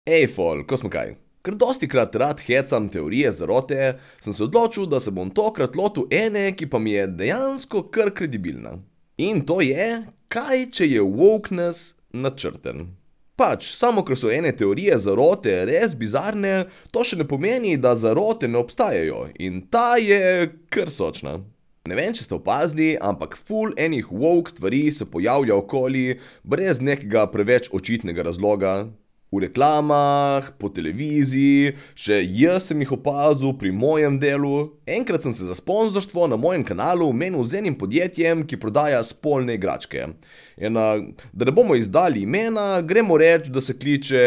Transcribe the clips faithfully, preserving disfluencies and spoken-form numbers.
Ej, fol, ko smo kaj? Ker dosti krat rad hecam teorije zarote, sem se odločil, da se bom tokrat lotil ene, ki pa mi je dejansko kar kredibilna. In to je, kaj če je wokeness načrten. Pač, samo ker so ene teorije zarote res bizarne, to še ne pomeni, da zarote ne obstajajo, in ta je kar sočna. Ne vem, če ste opazili, ampak ful enih woke stvari se pojavlja okoli, brez nekega preveč očitnega razloga. V reklamah, po televiziji, še jaz sem jih opazil pri mojem delu. Enkrat sem se za sponzorstvo na mojem kanalu menil z enim podjetjem, ki prodaja spolne igračke. Ena, da ne bomo izdali imena, gremo reči, da se kliče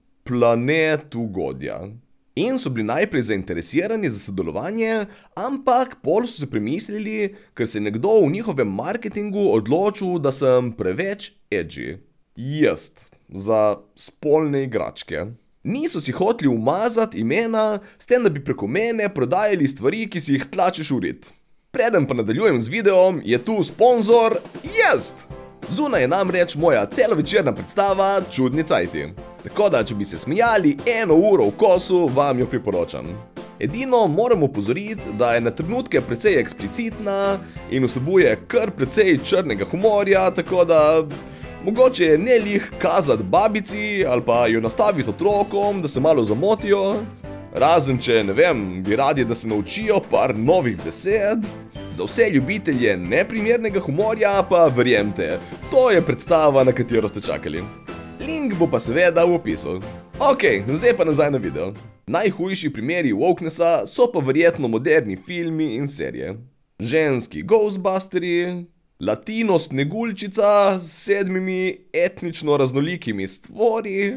Planet ugodja. In so bili najprej zainteresirani za sodelovanje, ampak pol so se premislili, ker se je nekdo v njihovem marketingu odločil, da sem preveč edgy. Jaz. Za spolne igračke. Niso si hoteli umazati imena, s tem, da bi preko mene prodajali stvari, ki si jih tlačiš v rit. Preden pa nadaljujem z videom, je tu sponzor jaz! Zunaj je namreč moja celovečerna predstava Čudni cajti. Tako da, če bi se smejali eno uro v kosu, vam jo priporočam. Edino moram opozoriti, da je na trenutke precej eksplicitna in vsebuje kar precej črnega humorja, tako da mogoče je ne lih kazati babici ali pa jo nastaviti otrokom, da se malo zamotijo. Razen če, ne vem, bi radi, da se naučijo par novih besed. Za vse ljubitelje neprimernega humorja pa verjemte, to je predstava, na katero ste čakali. Link bo pa seveda v opisu. Ok, zdaj pa nazaj na video. Najhujši primeri wokenessa so pa verjetno moderni filmi in serije. Ženski Ghostbusteri, Latino Sneguljčica s sedmimi etnično raznolikimi stvori,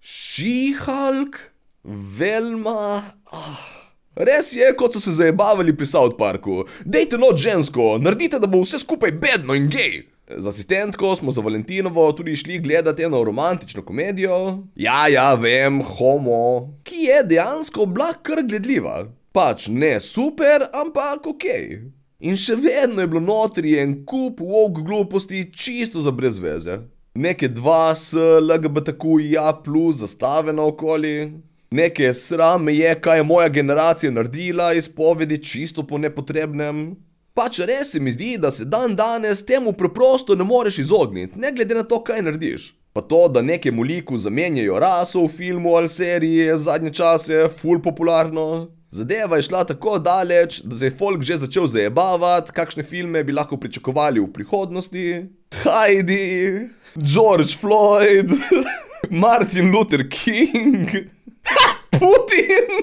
She-Hulk, Velma... Ah. Res je, kot so se zajebavali pri South Parku. Dejte noč žensko, naredite, da bo vse skupaj bedno in gej. Z asistentko smo za Valentinovo tudi šli gledati eno romantično komedijo. Ja, ja, vem, homo. Ki je dejansko bila kar gledljiva. Pač ne super, ampak okej. In še vedno je bilo notri en kup woke gluposti čisto za brez veze. Neke dva s L G B T Q I A plus zastave naokoli. Neke sram me je, kaj je moja generacija naredila, izpovedi čisto po nepotrebnem. Pač res se mi zdi, da se dan danes temu preprosto ne moreš izogniti, ne glede na to, kaj narediš. Pa to, da nekemu liku zamenjajo raso v filmu ali seriji, je zadnje čase ful popularno. Zadeva je šla tako daleč, da se je folk že začel zajebavati, kakšne filme bi lahko pričakovali v prihodnosti. Heidi, George Floyd, Martin Luther King, Putin,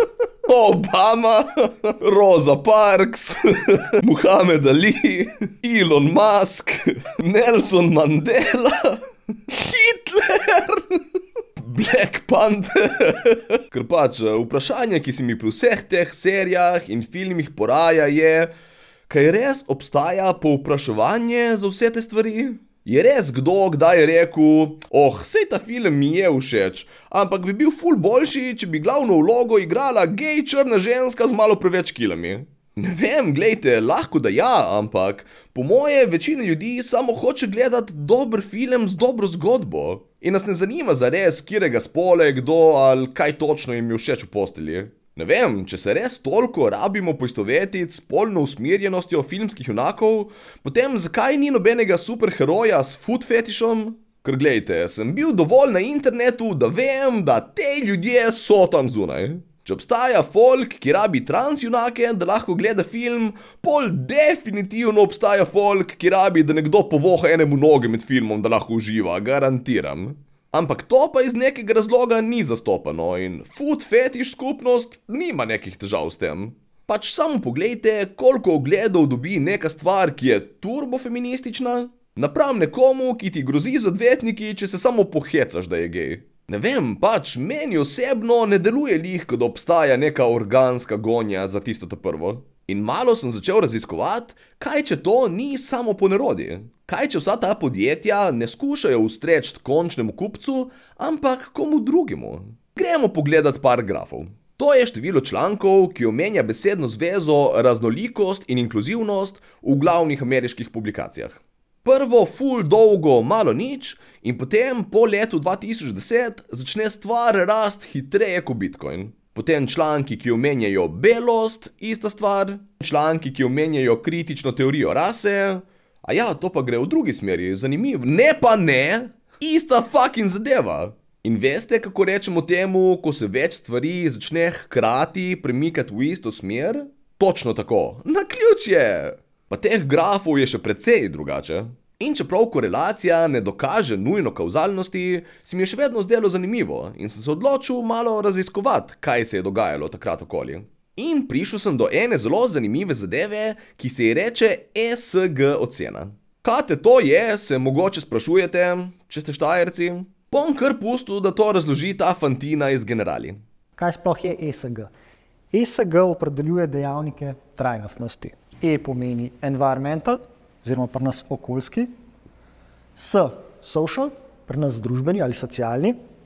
Obama, Rosa Parks, Muhammad Ali, Elon Musk, Nelson Mandela, Hitler, Black Panther. Ker pač vprašanje, ki se mi pri vseh teh serijah in filmih poraja je, kaj res obstaja povpraševanje za vse te stvari? Je res kdo kdaj rekel, oh, sej ta film mi je všeč, ampak bi bil ful boljši, če bi glavno vlogo igrala gej črna ženska z malo preveč kilami? Ne vem, glejte, lahko da ja, ampak po moje večina ljudi samo hoče gledati dober film z dobro zgodbo. In nas ne zanima zares, katerega spola je kdo ali kaj točno jim je všeč v postelji. Ne vem, če se res toliko rabimo poistovetiti s spolno usmerjenostjo filmskih junakov, potem zakaj ni nobenega superheroja s food fetišom? Ker glejte, sem bil dovolj na internetu, da vem, da te ljudje so tam zunaj. Če obstaja folk, ki rabi trans junake, da lahko gleda film, pol definitivno obstaja folk, ki rabi, da nekdo povoha enemu noge med filmom, da lahko uživa, garantiram. Ampak to pa iz nekega razloga ni zastopano in food fetiš skupnost nima nekih težav s tem. Pač samo poglejte, koliko ogledov dobi neka stvar, ki je turbofeministična, napram nekomu, ki ti grozi z odvetniki, če se samo pohecaš, da je gej. Ne vem, pač meni osebno ne deluje lih, da obstaja neka organska gonja za tisto ta prvo. In malo sem začel raziskovati, kaj če to ni samo po nerodi. Kaj če vsa ta podjetja ne skušajo ustreči končnemu kupcu, ampak komu drugemu. Gremo pogledat par grafov. To je število člankov, ki omenja besedno zvezo raznolikost in inkluzivnost v glavnih ameriških publikacijah. Prvo ful dolgo malo nič in potem po letu dva tisoč deset začne stvar rast hitreje kot Bitcoin. Potem članki, ki omenjajo belost, ista stvar, članki, ki omenjajo kritično teorijo rase, a ja, to pa gre v drugi smeri, zanimivo, ne pa ne, ista fucking zadeva. In veste, kako rečemo temu, ko se več stvari začne hkrati premikati v isto smer? Točno tako, naključje! Pa teh grafov je še precej drugače. In čeprav korelacija ne dokaže nujno kauzalnosti, se mi je še vedno zdelo zanimivo in sem se odločil malo raziskovati, kaj se je dogajalo takrat okoli. In prišel sem do ene zelo zanimive zadeve, ki se ji reče E S G ocena. Kaj te to je, se mogoče sprašujete, če ste Štajerci? Bom kar pustil, da to razloži ta fantina iz Generali. Kaj sploh je E S G? E S G opredeljuje dejavnike trajnostnosti. E pomeni environmental, oziroma pri nas okoljski, S social, pri nas družbeni ali socialni,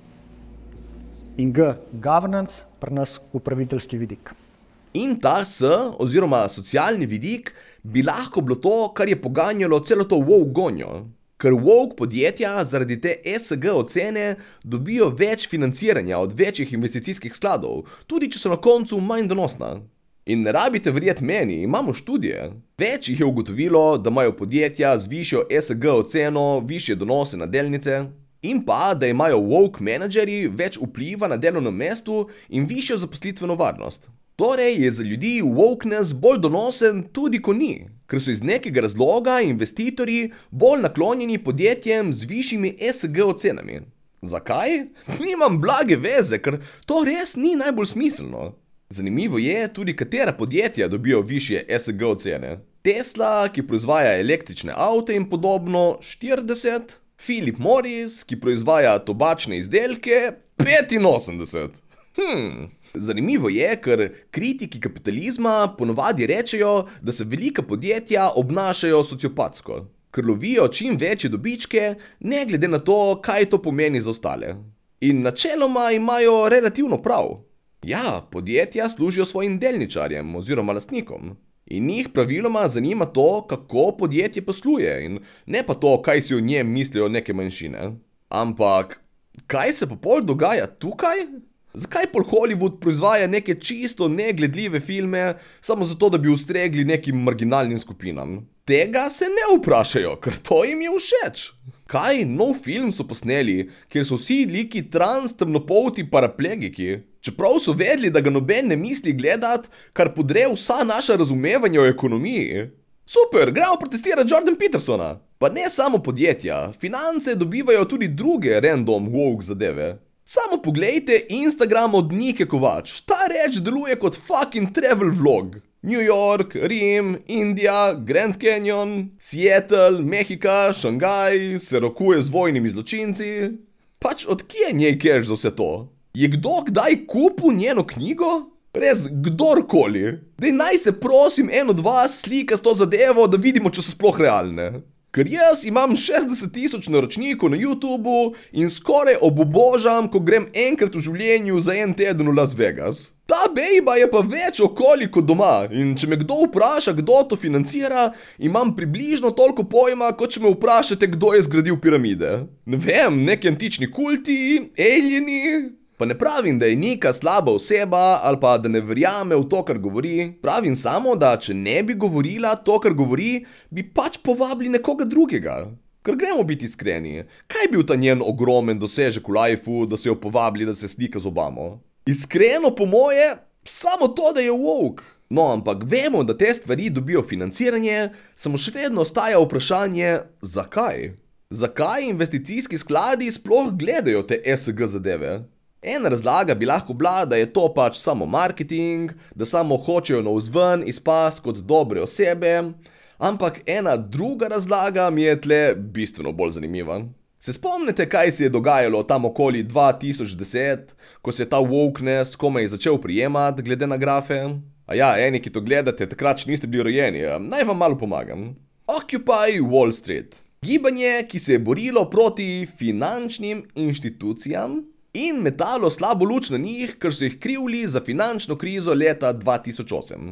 in G governance, pri nas upraviteljski vidik. In ta S, oziroma socialni vidik, bi lahko bilo to, kar je poganjalo celo to woke gonjo. Ker woke podjetja zaradi te E S G ocene dobijo več financiranja od večjih investicijskih skladov, tudi če so na koncu manj donosna. In ne rabite verjeti meni, imamo študije. Več jih je ugotovilo, da imajo podjetja z višjo E S G oceno višje donose na delnice in pa, da imajo woke menedžerji več vpliva na delovnem mestu in višjo zaposlitveno varnost. Torej je za ljudi wokeness bolj donosen tudi ko ni, ker so iz nekega razloga investitorji bolj naklonjeni podjetjem z višjimi E S G ocenami. Zakaj? Nimam blage veze, ker to res ni najbolj smiselno. Zanimivo je tudi, katera podjetja dobijo višje E S G ocene. Tesla, ki proizvaja električne avte in podobno, štirideset, Philip Morris, ki proizvaja tobačne izdelke, petinosemdeset. Hmm. Zanimivo je, ker kritiki kapitalizma ponovadi rečejo, da se velika podjetja obnašajo sociopatsko, ker lovijo čim večje dobičke, ne glede na to, kaj to pomeni za ostale. In načeloma imajo relativno prav. Ja, podjetja služijo svojim delničarjem oziroma lastnikom. In njih praviloma zanima to, kako podjetje posluje in ne pa to, kaj si o njem mislijo neke manjšine. Ampak, kaj se pa pol dogaja tukaj? Zakaj pol Hollywood proizvaja neke čisto negledljive filme samo zato, da bi ustregli nekim marginalnim skupinam? Tega se ne vprašajo, ker to jim je všeč. Kaj, nov film so posneli, kjer so vsi liki trans temnopolti paraplegiki, čeprav so vedeli, da ga noben ne misli gledati, kar podre vsa naša razumevanja o ekonomiji. Super, gremo protestirati Jordan Petersona. Pa ne samo podjetja, finance dobivajo tudi druge random woke zadeve. Samo poglejte Instagram od Nike Kovač, ta reč deluje kot fucking travel vlog. New York, Rim, Indija, Grand Canyon, Seattle, Mehika, Šangaj, se rokuje z vojnimi zločinci. Pač od kje njej cash za vse to? Je kdo kdaj kupil njeno knjigo? Res, kdorkoli. Dej naj se prosim en od vas slika s to zadevo, da vidimo, če so sploh realne. Ker jaz imam šestdeset tisoč naročnikov na YouTubu in skoraj obubožam, ko grem enkrat v življenju za en teden v Las Vegas. Ta bejba je pa več okoli kot doma in če me kdo vpraša, kdo to financira, imam približno toliko pojma, kot če me vprašate, kdo je zgradil piramide. Ne vem, neki antični kulti, alieni. Pa ne pravim, da je Nika slaba oseba ali pa da ne verjame v to, kar govori. Pravim samo, da če ne bi govorila to, kar govori, bi pač povabili nekoga drugega. Ker gremo biti iskreni, kaj je bil ta njen ogromen dosežek v lifeu, da so jo povabili, da se slika z Obamo? Iskreno po moje, samo to, da je woke. No, ampak vemo, da te stvari dobijo financiranje, samo še vedno ostaja vprašanje, zakaj? Zakaj investicijski skladi sploh gledajo te E S G zadeve? Ena razlaga bi lahko bila, da je to pač samo marketing, da samo hočejo navzven izpasti kot dobre osebe, ampak ena druga razlaga mi je tle bistveno bolj zanimiva. Se spomnite, kaj se je dogajalo tam okoli dva tisoč deset, ko se je ta wokeness komaj začel prijemati glede na grafe? A ja, eni, ki to gledate, takrat še niste bili rojeni, naj vam malo pomagam. Occupy Wall Street. Gibanje, ki se je borilo proti finančnim inštitucijam in metalo slabo luč na njih, ker so jih krivili za finančno krizo leta dva tisoč osem.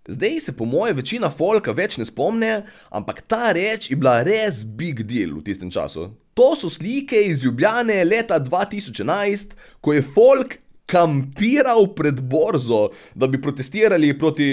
Zdaj se po moje večina folka več ne spomne, ampak ta reč je bila res big deal v tistem času. To so slike iz Ljubljane leta dva tisoč enajst, ko je folk kampiral pred borzo, da bi protestirali proti,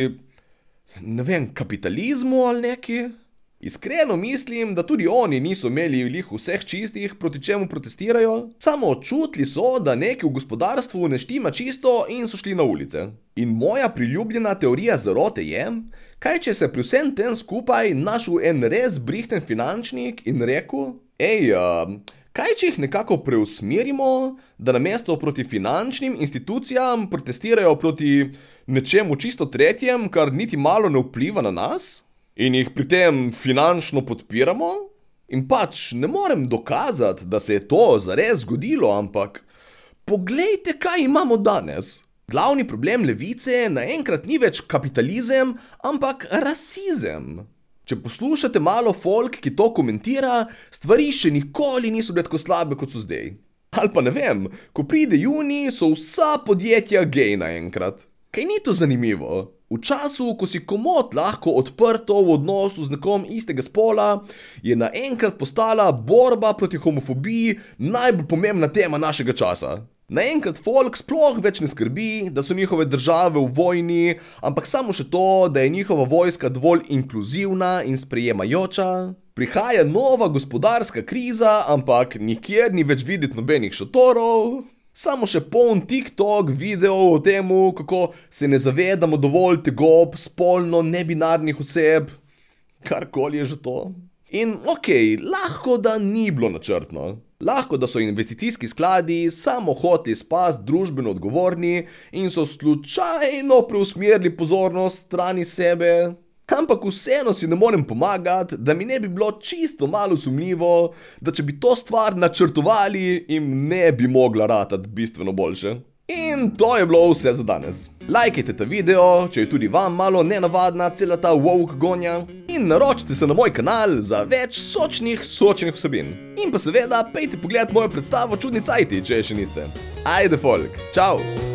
ne vem, kapitalizmu ali neki. Iskreno mislim, da tudi oni niso imeli lih vseh čistih, proti čemu protestirajo. Samo čutili so, da nekaj v gospodarstvu ne štima čisto in so šli na ulice. In moja priljubljena teorija zarote je, kaj če se pri vsem tem skupaj našel en res brihten finančnik in rekel, ej, uh, kaj če jih nekako preusmerimo, da namesto proti finančnim institucijam protestirajo proti nečemu čisto tretjem, kar niti malo ne vpliva na nas? In jih pri tem finančno podpiramo? In pač ne morem dokazati, da se je to zares zgodilo, ampak poglejte, kaj imamo danes. Glavni problem levice naenkrat ni več kapitalizem, ampak rasizem. Če poslušate malo folk, ki to komentira, stvari še nikoli niso bile tako slabe, kot so zdaj. Ali pa ne vem, ko pride junij, so vsa podjetja gej naenkrat. Kaj ni to zanimivo? V času, ko si komot lahko odprto v odnosu z nekom istega spola, je naenkrat postala borba proti homofobiji najbolj pomembna tema našega časa. Naenkrat folk sploh več ne skrbi, da so njihove države v vojni, ampak samo še to, da je njihova vojska dovolj inkluzivna in sprejemajoča. Prihaja nova gospodarska kriza, ampak nikjer ni več videti nobenih šotorov. Samo še poln TikTok videov o temu, kako se ne zavedamo dovolj tegob spolno nebinarnih oseb. Karkoli je že to. In okej, lahko da ni bilo načrtno. Lahko da so investicijski skladi samo hoteli spasti družbeno odgovorni in so slučajno preusmerili pozornost strani sebe. Ampak vseeno si ne morem pomagati, da mi ne bi bilo čisto malo sumljivo, da če bi to stvar načrtovali, jim ne bi mogla ratati bistveno boljše. In to je bilo vse za danes. Lajkajte ta video, če je tudi vam malo nenavadna cela ta woke gonja. In naročite se na moj kanal za več sočnih, sočnih vsebin. In pa seveda, pejte pogled mojo predstavo Čudni cajti, če je še niste. Ajde folk, čau!